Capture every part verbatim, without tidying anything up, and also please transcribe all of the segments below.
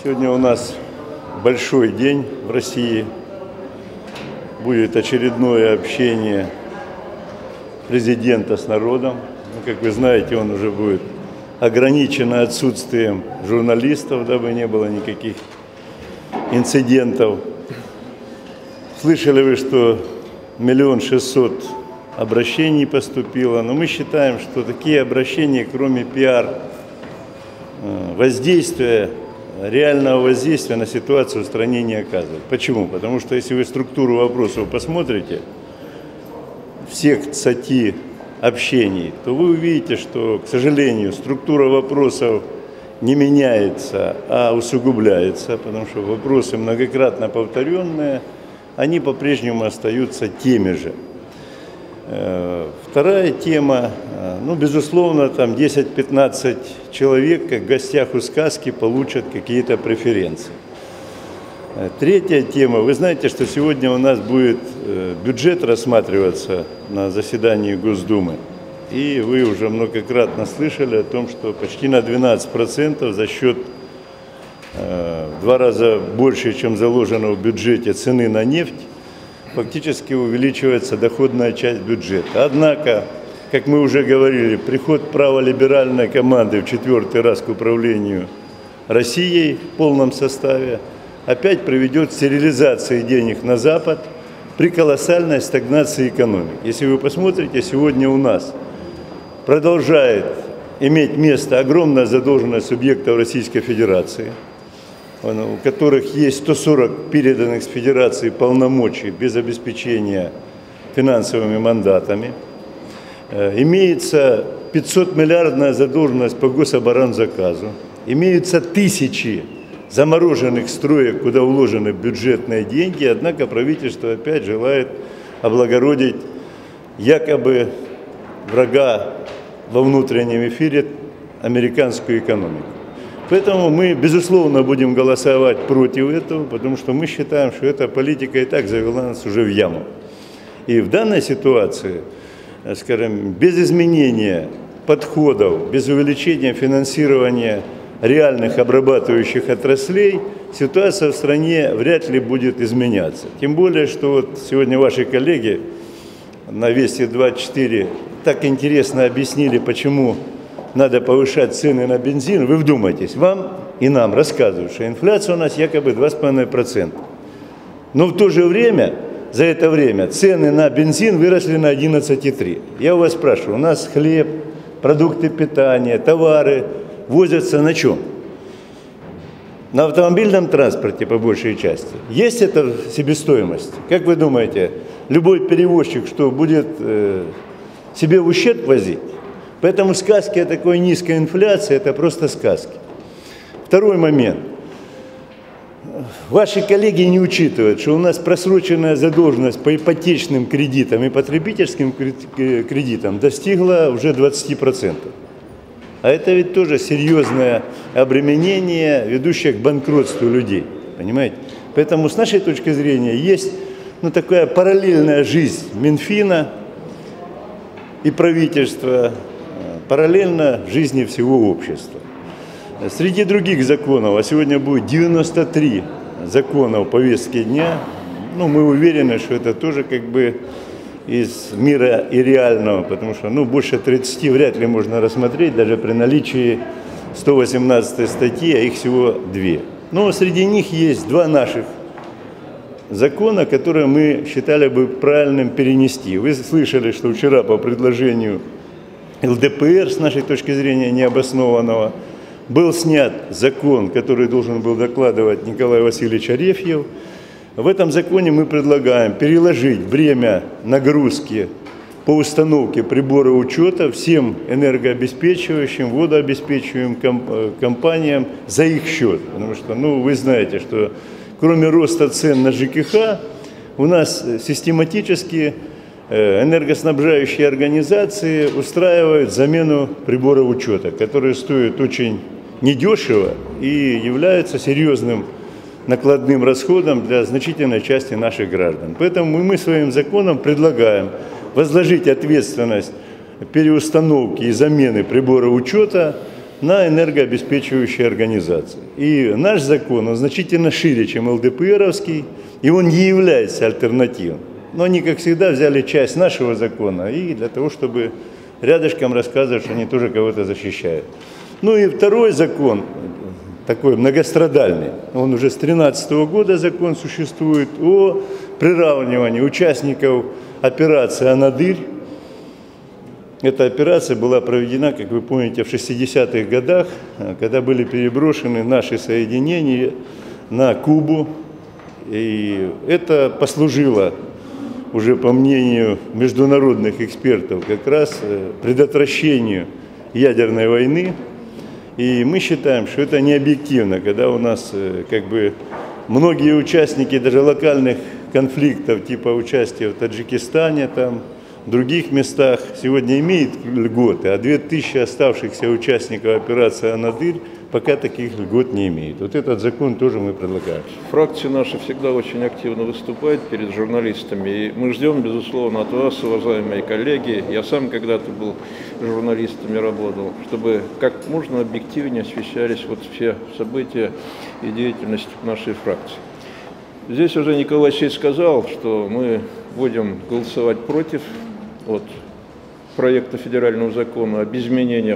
Сегодня у нас большой день в России. Будет очередное общение президента с народом. Ну, как вы знаете, он уже будет ограничено отсутствием журналистов, дабы не было никаких инцидентов. Слышали вы, что миллион шестьсот обращений поступило, но мы считаем, что такие обращения, кроме пиар, воздействия, реального воздействия на ситуацию в стране не оказывают. Почему? Потому что если вы структуру вопросов посмотрите, всех цати общений, то вы увидите, что, к сожалению, структура вопросов не меняется, а усугубляется, потому что вопросы, многократно повторенные, они по-прежнему остаются теми же. Вторая тема, ну, безусловно, там десять-пятнадцать человек, как в гостях у сказки, получат какие-то преференции. Третья тема, вы знаете, что сегодня у нас будет бюджет рассматриваться на заседании Госдумы, и вы уже многократно слышали о том, что почти на двенадцать процентов за счет в два раза больше, чем заложено в бюджете, цены на нефть, фактически увеличивается доходная часть бюджета. Однако, как мы уже говорили, приход праволиберальной команды в четвертый раз к управлению Россией в полном составе опять приведет к стерилизации денег на Запад при колоссальной стагнации экономики. Если вы посмотрите, сегодня у нас продолжает иметь место огромная задолженность субъектов Российской Федерации, у которых есть сто сорок переданных с Федерации полномочий без обеспечения финансовыми мандатами. Имеется пятисотмиллиардная задолженность по гособоронзаказу. Имеются тысячи замороженных строек, куда вложены бюджетные деньги, однако правительство опять желает облагородить якобы врага во внутреннем эфире американскую экономику. Поэтому мы, безусловно, будем голосовать против этого, потому что мы считаем, что эта политика и так завела нас уже в яму. И в данной ситуации, скажем, без изменения подходов, без увеличения финансирования реальных обрабатывающих отраслей, ситуация в стране вряд ли будет изменяться. Тем более, что вот сегодня ваши коллеги на Вести двадцать четыре так интересно объяснили, почему надо повышать цены на бензин. Вы вдумайтесь, вам и нам рассказывают, что инфляция у нас якобы два с половиной процента. Но в то же время, за это время, цены на бензин выросли на одиннадцать и три десятых. Я у вас спрашиваю, у нас хлеб, продукты питания, товары возятся на чем? На автомобильном транспорте, по большей части. Есть эта себестоимость? Как вы думаете, любой перевозчик, что будет э, себе в ущерб возить? Поэтому сказки о такой низкой инфляции – это просто сказки. Второй момент. Ваши коллеги не учитывают, что у нас просроченная задолженность по ипотечным кредитам и потребительским кредитам достигла уже двадцати процентов. А это ведь тоже серьезное обременение, ведущее к банкротству людей. Понимаете? Поэтому с нашей точки зрения есть ну, такая параллельная жизнь Минфина и правительства, параллельно жизни всего общества. Среди других законов, а сегодня будет девяносто три закона в повестке дня, ну, мы уверены, что это тоже как бы из мира и реального, потому что ну, больше тридцати вряд ли можно рассмотреть, даже при наличии сто восемнадцатой статьи, а их всего две. Но среди них есть два наших закона, которые мы считали бы правильным перенести. Вы слышали, что вчера по предложению эл дэ пэ эр, с нашей точки зрения необоснованного, был снят закон, который должен был докладывать Николай Васильевич Арефьев. В этом законе мы предлагаем переложить время нагрузки по установке прибора учета всем энергообеспечивающим, водообеспечивающим компаниям за их счет. Потому что, ну, вы знаете, что кроме роста цен на жэ ка ха, у нас систематически энергоснабжающие организации устраивают замену приборов учета, которые стоят очень недешево и являются серьезным накладным расходом для значительной части наших граждан. Поэтому мы своим законом предлагаем возложить ответственность переустановки и замены прибора учета на энергообеспечивающие организации. И наш закон, он значительно шире, чем ЛДПРовский, и он не является альтернативным. Но они, как всегда, взяли часть нашего закона и для того, чтобы рядышком рассказывать, что они тоже кого-то защищают. Ну и второй закон, такой многострадальный, он уже с две тысячи тринадцатого года закон существует, о приравнивании участников операции «Анадырь». Эта операция была проведена, как вы помните, в шестидесятых годах, когда были переброшены наши соединения на Кубу. И это послужило, уже по мнению международных экспертов, как раз предотвращению ядерной войны. И мы считаем, что это не объективно, когда у нас как бы многие участники даже локальных конфликтов, типа участия в Таджикистане, там, в других местах, сегодня имеют льготы, а две тысячи оставшихся участников операции «Анадырь» пока таких льгот не имеют. Вот этот закон тоже мы предлагаем. Фракция наша всегда очень активно выступает перед журналистами, и мы ждем, безусловно, от вас, уважаемые коллеги, я сам когда-то был журналистом и работал, чтобы как можно объективнее освещались вот все события и деятельность нашей фракции. Здесь уже Николай Васильевич сказал, что мы будем голосовать против вот, проекта федерального закона об изменениях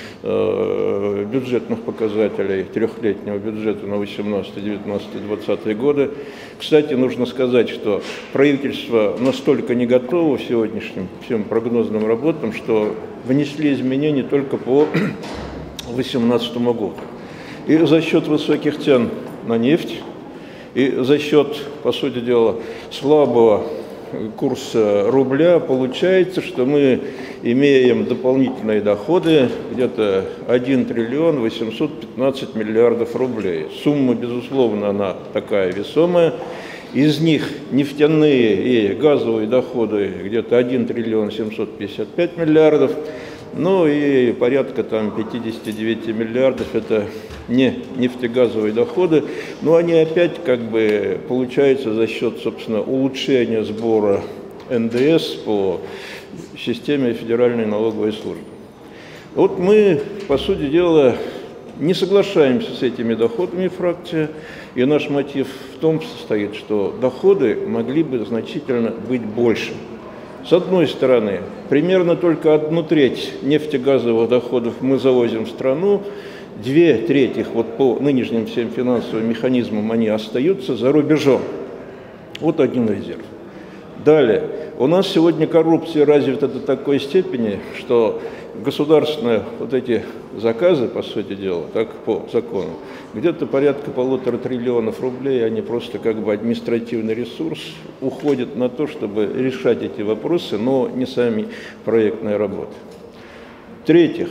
э, бюджетных показателей трехлетнего бюджета на восемнадцатый, девятнадцатый, двадцатый годы. Кстати, нужно сказать, что правительство настолько не готово в сегодняшнем всем прогнозным работам, что внесли изменения только по две тысячи восемнадцатому году. И за счет высоких цен на нефть, и за счет, по сути дела, слабого курса рубля получается, что мы имеем дополнительные доходы где-то один триллион восемьсот пятнадцать миллиардов рублей. Сумма, безусловно, она такая весомая. Из них нефтяные и газовые доходы где-то один триллион семьсот пятьдесят пять миллиардов. Ну и порядка там пятидесяти девяти миллиардов это не нефтегазовые доходы, но они опять как бы получаются за счет, собственно, улучшения сбора эн дэ эс по системе Федеральной налоговой службы. Вот мы, по сути дела, не соглашаемся с этими доходами фракция, и наш мотив в том состоит, что доходы могли бы значительно быть больше. С одной стороны, примерно только одну треть нефтегазовых доходов мы завозим в страну, две трети, вот по нынешним всем финансовым механизмам, они остаются за рубежом. Вот один резерв. Далее, у нас сегодня коррупция развита до такой степени, что государственные вот эти заказы, по сути дела, так по закону, где-то порядка полутора триллионов рублей, они просто как бы административный ресурс, уходят на то, чтобы решать эти вопросы, но не сами проектные работы. В-третьих,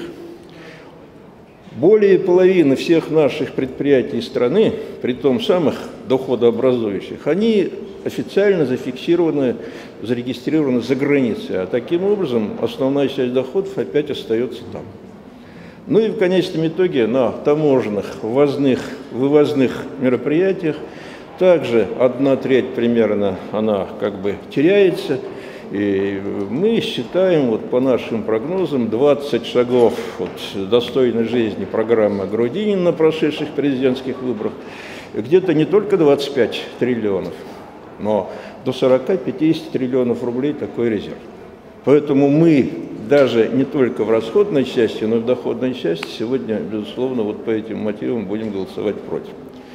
более половины всех наших предприятий страны, притом самых доходообразующих, они официально зафиксированы, зарегистрированы за границей, а таким образом основная часть доходов опять остается там. Ну и в конечном итоге на таможенных, ввозных, вывозных мероприятиях также одна треть примерно она как бы теряется. И мы считаем, вот по нашим прогнозам, двадцать шагов вот, достойной жизни программы Грудинина на прошедших президентских выборах, где-то не только двадцать пять триллионов, но до сорока-пятидесяти триллионов рублей такой резерв. Поэтому мы даже не только в расходной части, но и в доходной части сегодня, безусловно, вот по этим мотивам будем голосовать против.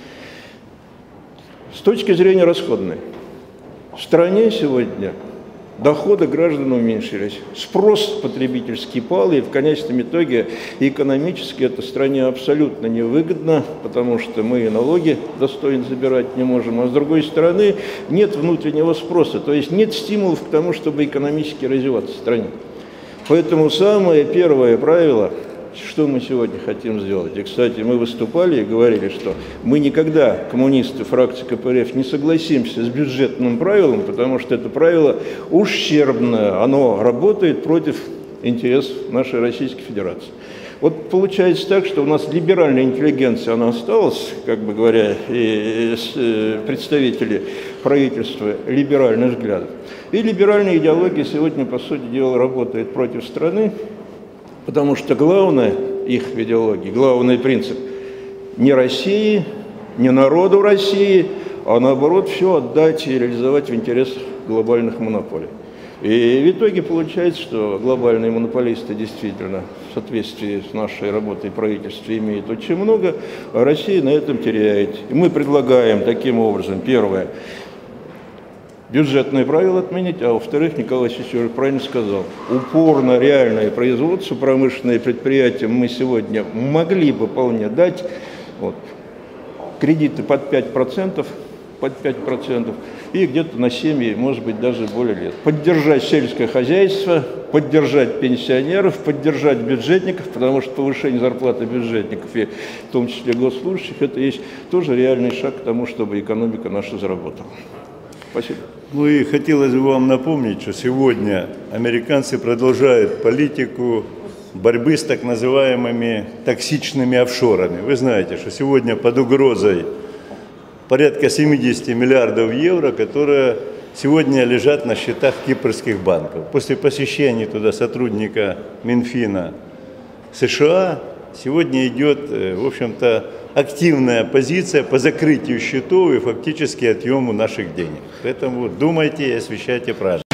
С точки зрения расходной, в стране сегодня доходы граждан уменьшились, спрос потребительский пал, и в конечном итоге экономически это стране абсолютно невыгодно, потому что мы налоги достойно забирать не можем, а с другой стороны нет внутреннего спроса, то есть нет стимулов к тому, чтобы экономически развиваться в стране. Поэтому самое первое правило, что мы сегодня хотим сделать. И, кстати, мы выступали и говорили, что мы никогда, коммунисты фракции ка пэ эр эф, не согласимся с бюджетным правилом, потому что это правило ущербное, оно работает против интересов нашей Российской Федерации. Вот получается так, что у нас либеральная интеллигенция, она осталась, как бы говоря, и представители правительства либеральных взглядов. И либеральная идеология сегодня, по сути дела, работает против страны, потому что главное их идеологии, главный принцип не России, не народу России, а наоборот все отдать и реализовать в интересах глобальных монополий. И в итоге получается, что глобальные монополисты действительно в соответствии с нашей работой правительства имеют очень много, а Россия на этом теряет. И мы предлагаем таким образом, первое, бюджетные правила отменить, а во-вторых, Николай Васильевич уже правильно сказал, упорно реальное производство, промышленные предприятия мы сегодня могли бы вполне дать вот, кредиты под пять процентов, под пять процентов и где-то на семь, может быть, даже более лет. Поддержать сельское хозяйство, поддержать пенсионеров, поддержать бюджетников, потому что повышение зарплаты бюджетников, и в том числе госслужащих, это есть тоже реальный шаг к тому, чтобы экономика наша заработала. Спасибо. Ну и хотелось бы вам напомнить, что сегодня американцы продолжают политику борьбы с так называемыми токсичными офшорами. Вы знаете, что сегодня под угрозой порядка семидесяти миллиардов евро, которые сегодня лежат на счетах кипрских банков. После посещения туда сотрудника Минфина США сегодня идет, в общем-то, активная позиция по закрытию счетов и фактически отъему наших денег. Поэтому думайте и освещайте правильно.